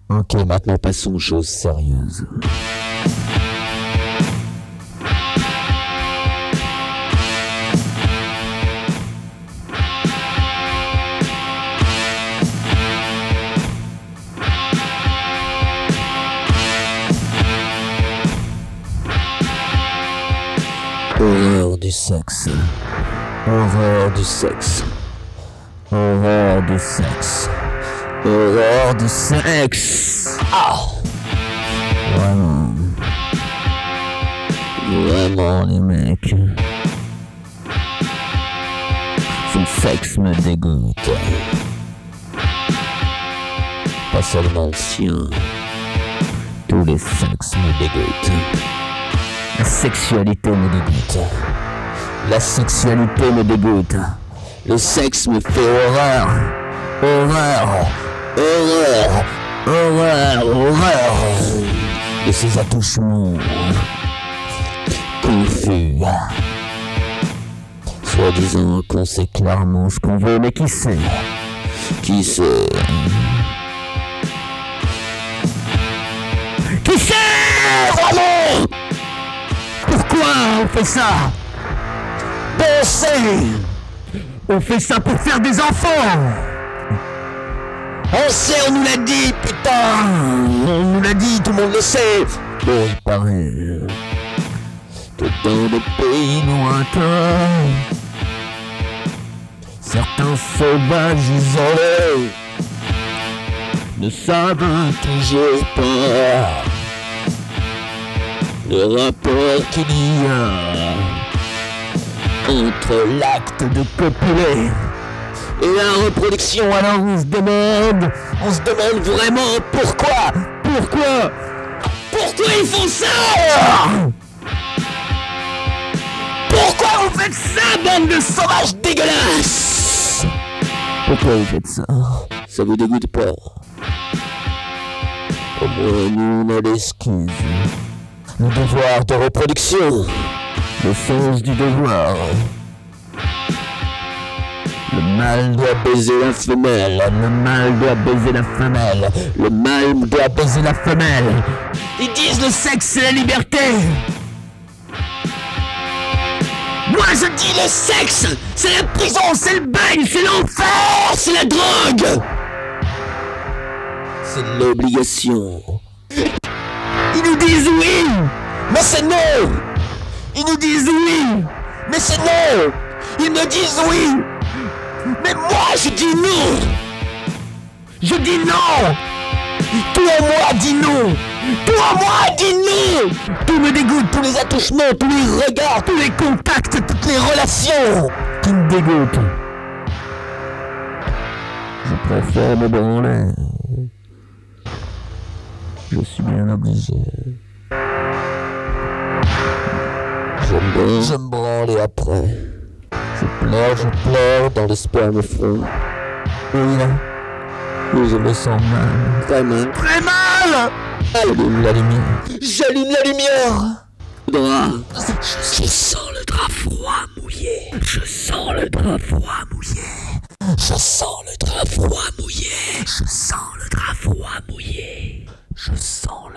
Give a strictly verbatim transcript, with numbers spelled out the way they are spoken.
Ok, maintenant passons aux choses sérieuses. Horreur du sexe. Horreur du sexe. Horreur du sexe. Horreur du sexe. Ah! Vraiment. Vraiment, les mecs. Son sexe me dégoûte. Pas seulement le sien. Tous les sexes me dégoûtent. La sexualité me dégoûte. La sexualité me dégoûte. Le sexe me fait horreur. Horreur. Horreur. Horreur. Horreur. De ces attouchements confus. Soi-disant qu'on sait clairement ce qu'on veut, mais qui sait? Qui sait? Qui sait vraiment? Pourquoi on fait ça? Pensez! On fait ça pour faire des enfants! On sait, on nous l'a dit, putain! On nous l'a dit, tout le monde le sait! Bon, il paraît que dans des pays lointains, certains sauvages isolés ne savent toujours pas le rapport qu'il y a entre l'acte de copuler et la reproduction. Alors on se demande, on se demande vraiment pourquoi, pourquoi, pourquoi ils font ça? Pourquoi vous faites ça, bande de sauvages dégueulasses? Pourquoi vous faites ça? Ça vous dégoûte pas? Au moins nous on a l'excuse. Le devoir de reproduction. Le sens du devoir. Le mâle doit baiser la femelle. Le mâle doit baiser la femelle. Le mâle doit baiser la femelle. Ils disent le sexe c'est la liberté. Moi je dis le sexe c'est la prison, c'est le bagne, c'est l'enfer, c'est la drogue. C'est l'obligation. Ils nous disent oui, mais c'est non. Ils nous disent oui, mais c'est non. Ils me disent oui, mais moi je dis non. Je dis non. Toi moi dis non. Toi moi dis non. Tout me dégoûte, tous les attouchements, tous les regards, tous les contacts, toutes les relations qui me dégoûtent. Je préfère me branler. Je suis bien obligé. Je me, je me branle et après. Je pleure, je pleure dans l'espoir me front. Oui, là. Oui, je me sens mal. Très mal. Très mal. J'allume la lumière. J'allume la lumière. Le drap. Je, je sens le drap froid mouillé. Je sens le drap froid mouillé. Je sens le drap froid mouillé. Je sens le drap froid mouillé. Je sens